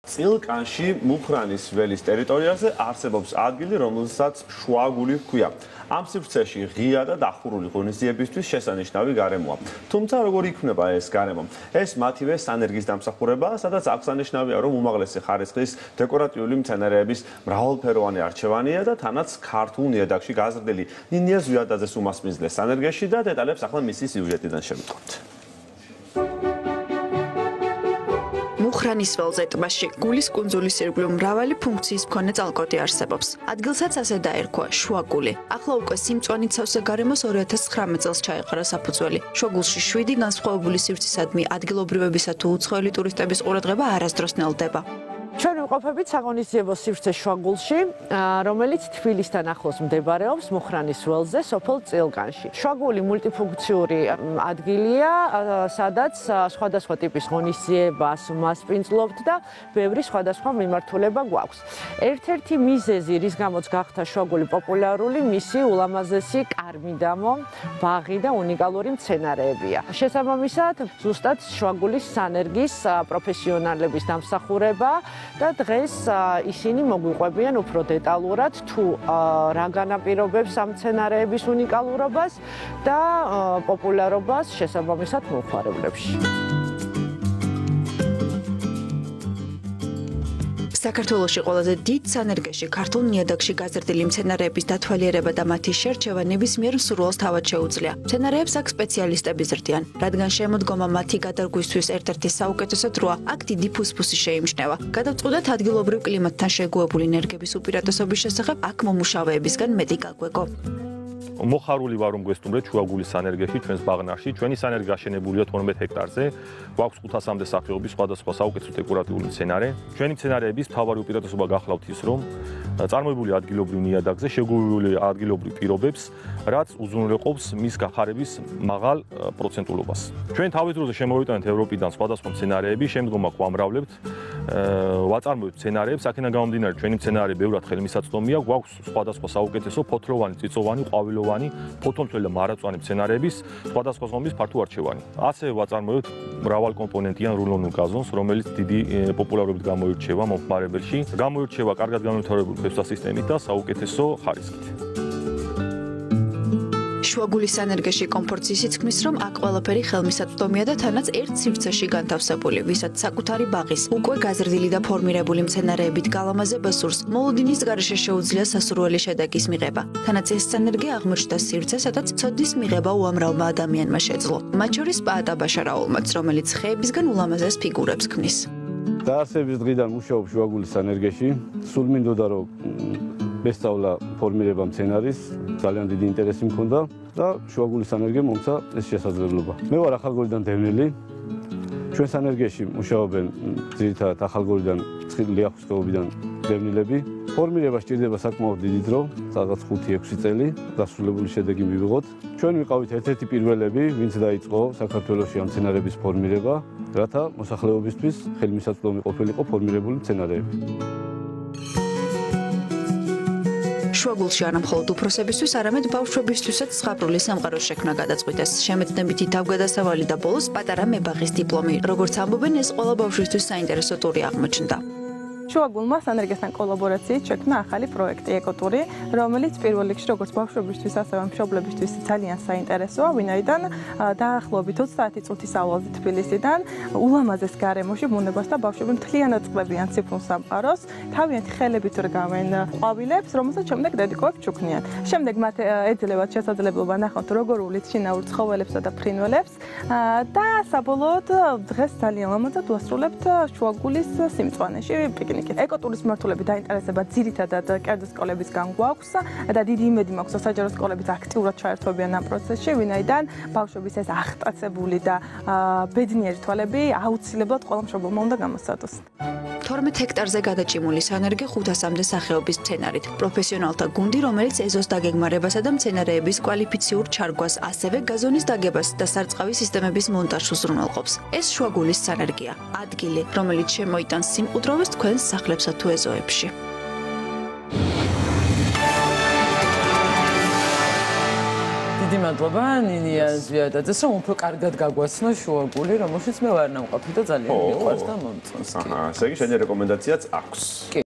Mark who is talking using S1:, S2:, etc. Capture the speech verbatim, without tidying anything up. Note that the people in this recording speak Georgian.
S1: წილკანში მუხრანის ველის ტერიტორიაზე არსებობს ადგილი, რომელსაც შუაგული ჰქვია. Am სივრცეში ღია და დახურული ღონისძიებისთვის შესანიშნავი გარემოა. Თუმცა როგორ იქნება ეს გარემო? ეს მათივე სანერგის დამსახურებაა, სადაც აღსანიშნავია, რომ უმაღლესი ხარისხის დეკორატიული მცენარეების მრავალფეროვანი არჩევანია და თანაც ქართულ ნიადაგში გაზრდილი ნინია ზვიადაძეს უმასპინძლეს სანერგეში და დეტალებს ახლა მისი სიუჟეტიდან შევიტყობთ.
S2: მუხრანის ველზე ტბაში გულის კუნძულის ირგვლივ მრავალი ფუნქციის მქონე წყალკოდი არსებობს. ადგილსაც ასე დაერქვა შუაგული. ახლა უკვე სიმწვანით სავსე გარემოს ორი ათას ცხრამეტ წელს ჩაეყარა საფუძველი. შუაგულში შვიდი განსხვავებული სივრცისადმი ადგილობრივებისა თუ უცხოელი ტურისტების ყურადღება არასდროს ნელდება.
S3: ჩვენ ვიმყოფებით საღონისძიებო სივრცე შუაგულში, რომელიც თბილისთან ახლოს მდებარეობს მუხრანის ველზე, სოფელ წილკანში. შუაგული მულტიფუნქციური ადგილია, სადაც სხვადასხვა ტიპის ღონისძიებას მასპინძლობთ და ბევრი სხვადასხვა მიმართულება გვაქვს. ერთ-ერთი მიზეზი, რის გამოც გახდა შუაგული პოპულარული, მისი ულამაზესი კარ-მიდამო, ბაღი და უნიკალური მცენარეებია. შესაბამისად, ზუსტად შუაგულის სანერგის პროფესიონალების დამსახურება და დღეს ისინი მოგვიყვებიან უფრო დეტალურად თუ რა განაპირობებს ამ მცენარეების უნიკალურობას და პოპულარობას შესაბამისად მომხმარებლებში.
S2: საქართველოში ყველაზე დიდ სანერგეში ქართულ ნიადაგში გაზრდილი მცენარეების დათვალიერება და მათი შერჩევა ნებისმიერ მსურველს თავად შეუძლია. მცენარეებს აქ სპეციალისტები ზრდიან, რადგან შემოდგომა მათი გადარგვისთვის ერთ-ერთი საუკეთესო დროა, აქ დიდი ფუსფუსი შეიმჩნევა. გადავწყვიტეთ ადგილობრივ კლიმატთან შეგუებული ნერგების უპირატესობის შესახებ აქ მომუშავეებისგან მეტი გაგვეგო.
S4: მოხარული ვარ რომ გვესტუმრეთ შუაგულის სანერგეში, ჩვენს ბაღნარში. ჩვენი სანერგი აშენებულია თორმეტ ჰექტარზე. გვაქვს ხუთასამდე სახეობის სხვადასხვა საუკეთესო დეკორატიული მცენარე. ჩვენი მცენარეების მთავარი უპირატესობა გახლავთ ის, რომ წარმოებული ადგილობრივ ნიადაგზე, შეგუებული ადგილობრივ პირობებს, რაც უზრუნველყოფს მის გახარების მაღალ პროცენტულობას. ჩვენ თავის დროზე შემოვიტანეთ ევროპიდან სხვადასხვა მცენარეები, შემდგომ აქ ვამრავლებთ, ვაწარმოებთ მცენარეებს, აქედან გამომდინარე ჩვენი მცენარე ბევრად ხელმისაწვდომია, გვაქვს სხვადასხვა საუკეთესო ფოთლოვანი, წიწოვანი, ყვავილოვანი, ფოთოლმცველი და მარადმწვანე მცენარეების სხვადასხვა ზომის ფართო არჩევანი. ასევე ვაწარმოებთ მრავალკომპონენტიან რულონულ გაზონს, რომელიც დიდი პოპულარობით გამოირჩევა მომხმარებელში. გამოირჩევა კარგად განვითარებული ფესვა სისტემით და საუკეთესო ხარისხით.
S2: შუაგულის სანერგეში კომფორტს ისიც რომ აქ ყველაფერი ხელმისაწვდომია და თანაც ერთ სივრცეში განთავსებული, ვისაც საკუთარი ბაღის, უკვე გაზრდილი და ფორმირებული მცენარეებით გალამაზება სურს, მოლოდინის გარეშე შეუძლია სასურველი შედეგის მიღება. თანაც ეს სანერგი აღმოჩნდა სივრცე, სადაც ცოდნის მიღება უამრავმა ადამიანმა შეძლო. მათ შორის პაატაბაშა რაულმაც, რომელიც ხეებისგან ულამაზეს ფიგურებს ქმნის.
S5: დაარსების დღიდან მუშაობ შუაგულის სანერგეში, სულ მინდოდა რომ მესწავლა ფორმირება მცენარის, ძალიან დიდი ინტერესი მქონდა და შუაგულის სანერგემ მომცა ეს შესაძლებლობა. მე ვარ ახალგორიდან დევნილი. ჩვენ სანერგეში მუშაობენ ძირითადად ახალგორიდან, ლიახვის ხეობიდან დევნილები. ფორმირება სჭირდება საკმაოდ დიდი დრო, რაღაც ხუთი ექვსი წელი, დასრულებული შედეგი მივიღოთ. ჩვენ ვიყავით ერთ-ერთი პირველები, ვინც დაიწყო საქართველოში ამ მცენარეების ფორმირება, რათა მოსახლეობისთვის ხელმისაწვდომი ყოფილიყო ფორმირებული მცენარეები.
S2: შუაგულში არა მხოლოდ უფროსებისთვის, არამედ ბავშვებისთვისაც ზღაპრული სამყაროს შექმნა გადაწყვიტეს. შემეცნებითი თავგადასავალი და ბოლოს პატარა მებაღის დიპლომი. როგორც ამბობენ, ეს ყველა ბავშვისთვის საინტერესო ტური აღმოჩნდა.
S6: შუაგულმა სანერგესთან კოლაბორაციით შექმნა ახალი პროექტი ეკოტური, რომელიც პირველ რიგში როგორც ბავშვებისთვის, ასევე მშობლებისთვის ძალიან საინტერესოა, ვინაიდან დაახლოებით ოცდაათი წუთის ავალზე თბილისიდან ულამაზეს გარემოში ბუნებას და ბავშვები მთლიანად წყლებიან ციფრულ სამყაროს, თავიანთი ხელებით რგავენ ყვავილებს, რომელსაც შემდეგ დედიკოებს ჩუქნიან. შემდეგ მათ ეძლევათ შესაძლებლობა ნახოთ როგორ უვლით შინაურ ცხოველებსა და ფრინველებს და საბოლოოდ დღეს ძალიან ლამაზად ვასრულებთ შუაგულის სიმწვანეში პიკნიკს. ეკოტურის მმართველები დაინტერესება ძირითადად კერძო სკოლებისგან გვაქვს და დიდი იმედი მაქვს, რომ საჯარო სკოლებიც აქტიურად ჩაერთვებიან ამ პროცესში, ვინაიდან ბავშვების ეს აღტაცებული და ბედნიერი თვალები აუცილებლად ყველა მშობელმა უნდა გამოსცადოს.
S2: თორმეტ ჰექტარზე გადაჭიმული სანერგი ხუთასამდე სახეობის მცენარით. პროფესიონალთა გუნდი, რომელიც ეზოს დაგეგმარებასა და მცენარეების კვალიფიციურ ჩარგვას, ასევე გაზონის დაგებას და სარწყავი სისტემების მონტაჟს უზრუნველყოფს. ეს შუაგულის სანერგია, ადგილი, რომელიც შემოიტანს სიმყუდროვეს თქვენს სახლებსა თუ ეზოებში.
S3: დიდი
S7: მადლობა ნინია ზვიადაძეს, რომ უფრო კარგად გაგვაცნო შუაგული, რომელშიც მე ვარ ნამყოფი და ძალიან მიყვარს და მომწონს.
S1: აჰა, ესე იგი შენი რეკომენდაციაც აქვს.